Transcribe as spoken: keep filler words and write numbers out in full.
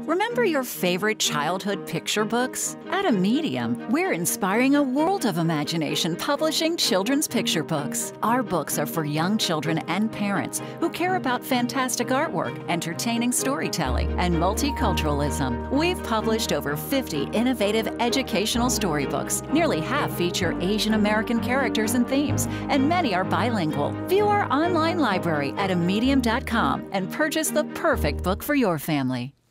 Remember your favorite childhood picture books? At Immedium, we're inspiring a world of imagination publishing children's picture books. Our books are for young children and parents who care about fantastic artwork, entertaining storytelling, and multiculturalism. We've published over fifty innovative educational storybooks. Nearly half feature Asian American characters and themes, and many are bilingual. View our online library at immedium dot com and purchase the perfect book for your family.